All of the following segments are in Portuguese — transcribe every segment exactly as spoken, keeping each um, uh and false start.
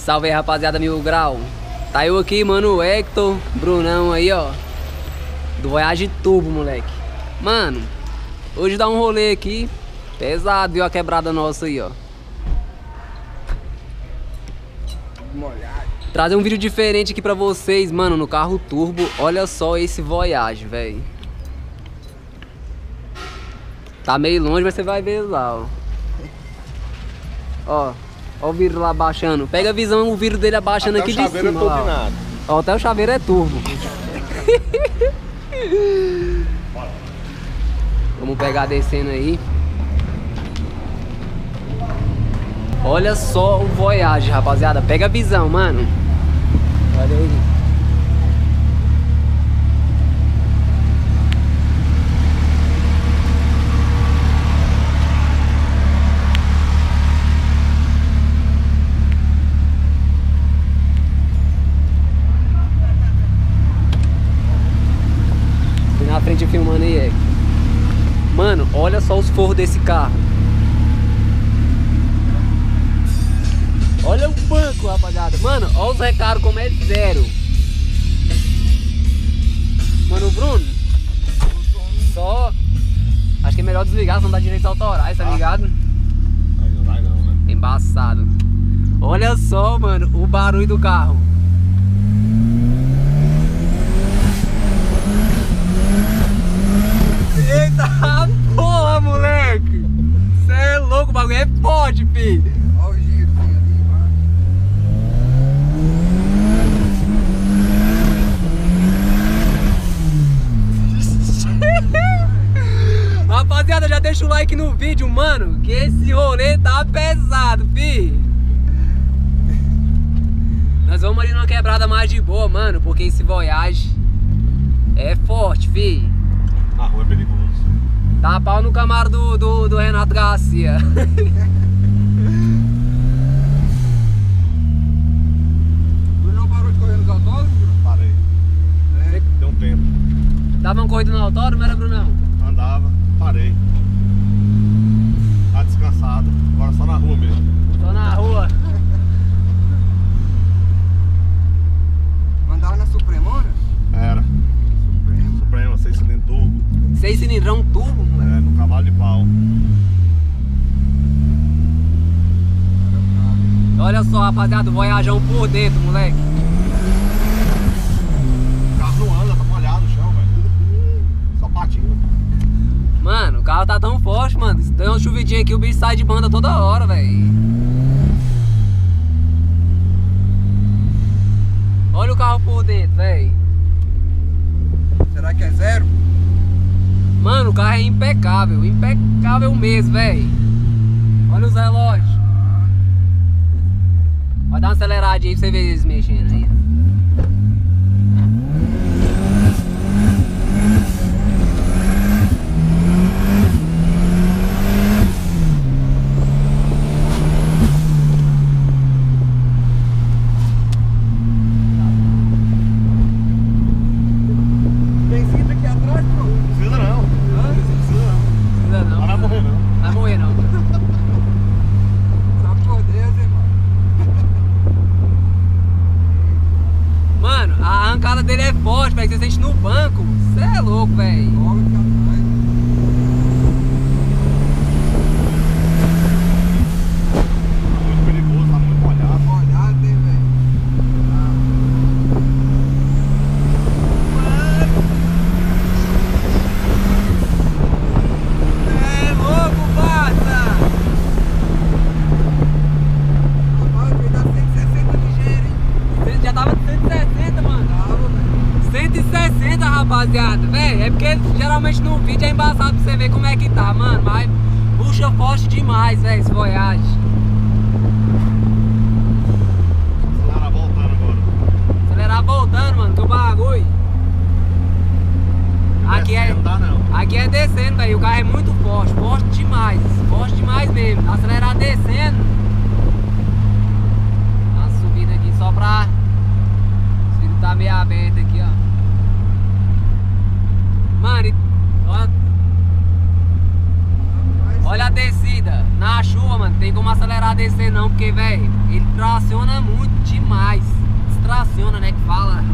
Salve aí, rapaziada, Mil Grau. Tá eu aqui, mano, o Hector, Brunão aí, ó, do Voyage Turbo, moleque. Mano, hoje dá um rolê aqui pesado, viu a quebrada nossa aí, ó. Molhado. Trazer um vídeo diferente aqui pra vocês, mano, no carro turbo. Olha só esse Voyage, velho. Tá meio longe, mas você vai ver lá, ó. Ó, ó o vidro lá baixando. Pega a visão, o vidro dele abaixando Até aqui de cima, é lá, ó. Ó, até o chaveiro é turbo. Vamos pegar descendo aí. Olha só o Voyage, rapaziada. Pega a visão, mano. Olha aí. Tem na frente filmando aí, é. Mano, olha só os forros desse carro. Olha o banco, rapaziada. Mano, olha os recaros como é zero. Mano, o Bruno, só... acho que é melhor desligar, senão dá direitos autorais, tá ligado? Aí não vai não, né? Embaçado. Olha só, mano, o barulho do carro. Eita porra, moleque. Cê é louco, o bagulho é forte, filho. Olha o girozinho ali, mano. Rapaziada, já deixa o like no vídeo, mano, que esse rolê tá pesado, fi. Nós vamos ali numa quebrada mais de boa, mano, porque esse Voyage é forte, fi. Na rua é perigoso. Dá pau no Camaro do, do, do Renato Garcia. Bruno parou de correr nos autódromos? Parei. É, deu um tempo. Dava uma corrida no autódromo, era, Brunão? Andava, parei. Tá descansado. Agora só na rua mesmo. Tô na rua. Andava na Supremona? Era. Suprema. Suprema, seis cilindros turbo. Seis cilindrão turbo, mano. É, no cavalo de pau. Olha só, rapaziada, o Voyageão por dentro, moleque. O carro não anda, tá molhado o chão, velho. Só patinho. Mano, o carro tá tão forte, mano. Se tem uma chuvidinha aqui, o bicho sai de banda toda hora, velho. Olha o carro por dentro, velho. Será que é zero? Mano, o carro é impecável, impecável mesmo, velho. Olha os relógios. Vai dar uma aceleradinha aí pra você ver eles mexendo aí. Tem cinto aqui atrás, pô. Não precisa não. Não precisa não. Não, não. Não vai morrer não. Vai morrer não. Só por Deus, irmão. Mano, a arrancada dele é forte, velho. Você sente no banco. Você é louco, velho. Logo aqui atrás. Tá muito perigoso, tá muito molhado. Molhado, hein, velho? É louco, parça! Rapaz, vai dar cento e sessenta ligeiro, hein? Você já tava de cento e sessenta, mano. Tava, velho. cento e sessenta, rapaziada. Véi, é porque geralmente no vídeo é embaçado pra você ver como é que tá, mano. Mas puxa forte demais, velho, esse Voyage. Acelerar voltando agora. Acelerar voltando, mano, que o bagulho. Aqui é, Descendo, dá não. aqui é descendo, velho. O carro é muito forte, forte demais. Forte demais mesmo. Acelerar descendo. Dá uma subida aqui só pra... O vidro tá meio aberto aqui, ó. Mano, e... olha, olha a descida. Na chuva, mano, tem como acelerar agradecer não, porque, velho, ele traciona muito demais. Distraciona, né, que fala.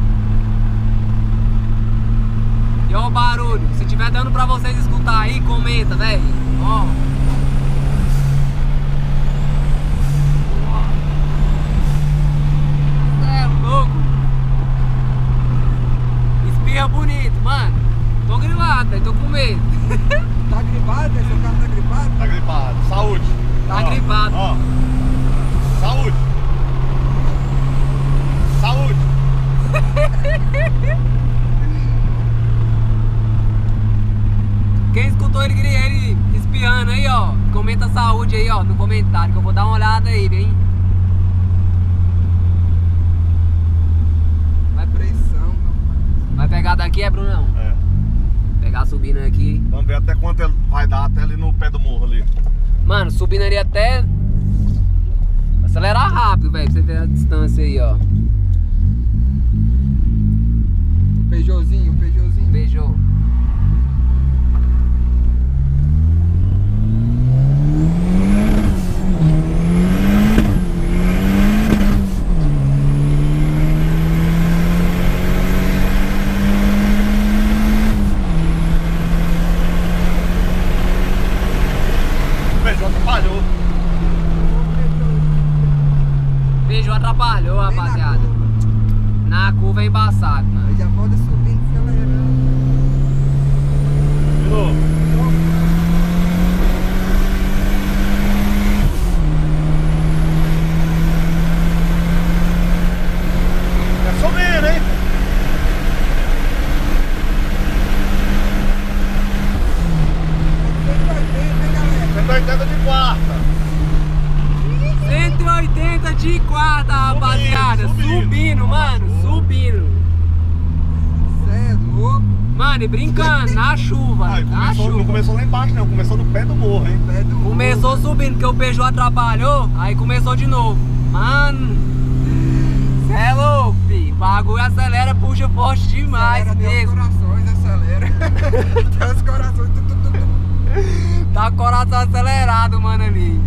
E ó o barulho, se tiver dando pra vocês escutar aí, comenta, velho. Ó. É louco. Espirra bonito, mano. Tô gripado, velho, tô com medo. Tá gripado, velho? Seu carro tá gripado? Tá gripado. Saúde. Tá Ó, gripado. Ó. Saúde. Saúde. Quem escutou ele, ele espirrando aí, ó, comenta saúde aí, ó, no comentário, que eu vou dar uma olhada aí, hein? Vai, Pressão, meu pai. vai pegar daqui, é, Brunão? É. Pegar subindo aqui. Vamos ver até quanto ele vai dar até ali no pé do morro ali. Mano, subindo ali até... acelerar rápido, velho, pra você ver a distância aí, ó. O Peugeotzinho, o Peugeotzinho. Beijou. Beijou, atrapalhou. Beijou, atrapalhou, Bem na rapaziada. curva. Na curva é embaçado, Aí mano. já volta subindo, acelerando. De novo. É subindo, hein? cento e oitenta de quarta. cento e oitenta de quarta, rapaziada. subindo. Subindo, mano, subindo. Cê é louco. Mano, e brincando, na chuva, Aí, na começou, não chuva. começou lá embaixo, não. Começou no pé do morro, hein? Pé do Começou subindo, porque o Peugeot atrapalhou, aí começou de novo. Mano, cê é louco, filho. O bagulho acelera, puxa forte demais Acelera até os mesmo. corações, acelera. Até os corações. Tu, tu, tu, tu. Tá com o coração acelerado, mano, ali.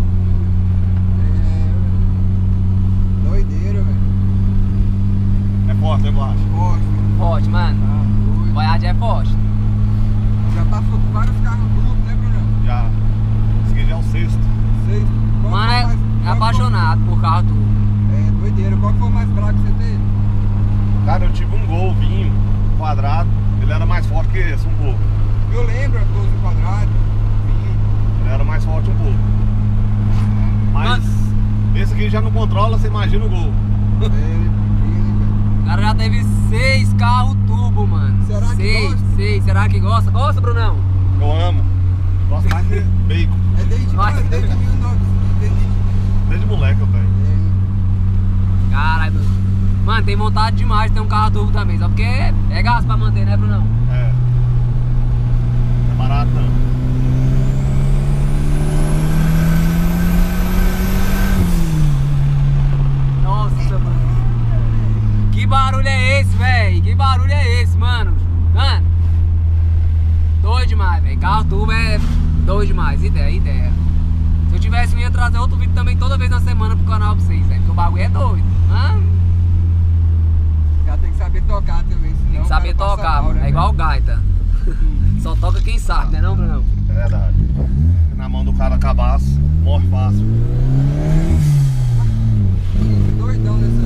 É, doideira, velho. É forte, eu acho. Forte, Forte, mano. tá doido. Voyage é forte. Já passou por vários carros duplos, né, Bruno? Já. Esse aqui já é o sexto. Sei. Qual Mano, foi é, mais- é qual apaixonado por carro tudo. foi- É, doideira. Qual que foi o mais fraco que você teve? Cara, eu tive um Gol vinho quadrado. Ele era mais forte que esse, um pouco. Eu lembro, doze quadrado. Sim. Ele era mais forte um pouco. Mas esse aqui já não controla, você imagina o Gol. É, pequeno, O cara já teve seis carros turbo, mano. Será que seis, gosta? seis. Será que gosta? Gosta, Brunão? Eu amo. Gosto mais de bacon. velho. É desde, Vai. desde mil e novecentos. Desde, Desde moleque eu tenho. é, Caralho, Bruno. Mano, tem vontade demais de ter um carro turbo também. Só porque é, é gasto pra manter, né, Brunão? É. Não é barato não. Nossa, mano. Que barulho é esse, velho? Que barulho é esse, mano? Mano, doido demais, velho. Carro turbo é doido demais. Ideia, ideia. Se eu tivesse, eu ia trazer outro vídeo também toda vez na semana pro canal pra vocês, velho. Porque o bagulho é doido. Mano, já tem que saber tocar também. Senão tem que o cara saber passa tocar, mal, mano. né, É igual gaita. Só toca quem sabe, né não, Brunão? É verdade. Na mão do cara cabaço, morre fácil. velho? Doidão nessa.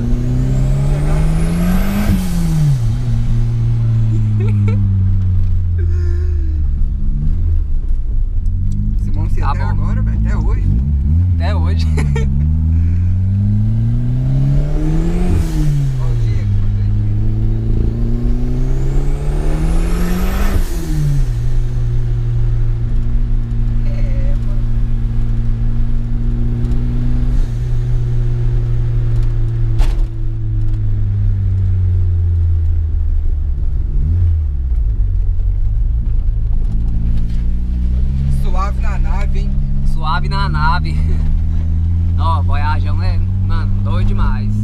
Simão, você Tá até bom. agora, velho? Até hoje. Até hoje. Ó, o Diego, é, mano. Suave na nave, hein? Suave na nave. Ó, Voyageão é, mano, doido demais.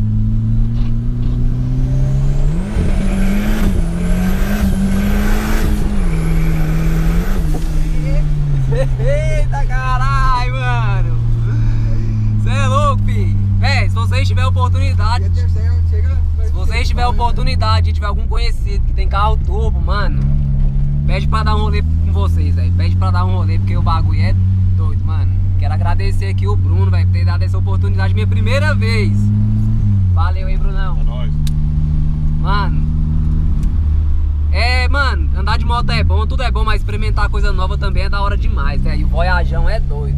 Eita caralho, mano. tiverem oportunidade, E a terceira chega. se vocês tiverem oportunidade, tiver algum conhecido que tem carro turbo, mano, pede pra dar um rolê com vocês, velho. Pede pra dar um rolê, porque o bagulho é doido, mano. Quero agradecer aqui o Bruno, velho, por ter dado essa oportunidade minha primeira vez. Valeu aí, Brunão. É nóis. Mano, é, mano, andar de moto é bom, tudo é bom, mas experimentar coisa nova também é da hora demais, velho. O Voyageão é doido.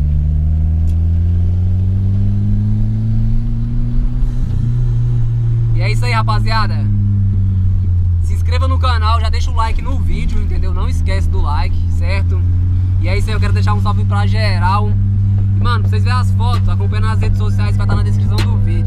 E é isso aí, rapaziada. Se inscreva no canal, já deixa o like no vídeo, entendeu? Não esquece do like, certo? E é isso aí, eu quero deixar um salve pra geral. E, mano, pra vocês verem as fotos, acompanhando nas redes sociais, vai estar na descrição do vídeo.